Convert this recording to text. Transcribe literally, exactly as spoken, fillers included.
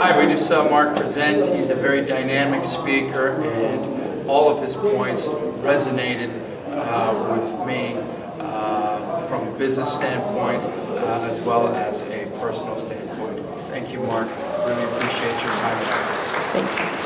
Hi, we just saw Mark present. He's a very dynamic speaker, and all of his points resonated uh, with me uh, from a business standpoint uh, as well as a personal standpoint. Thank you, Mark. Really appreciate your time and efforts. Thank you.